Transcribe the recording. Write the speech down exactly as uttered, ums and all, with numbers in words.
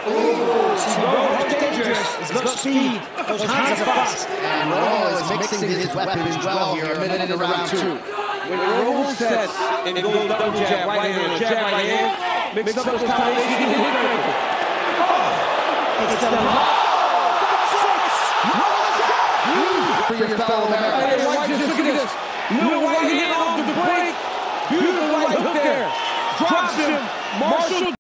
Ooh, Rowe is dangerous. He's got speed. Those hands are fast. And Rowe is mixing his weapons well here, a minute into round two. When Rowe sets and goes double jab right hand, jab right hand, mix up those combinations, he can hit critical. Oh! It's the lock! For your fellow Americans. Look at this. Little right hand off the break. Beautiful right hook there. Drops him. Marshall.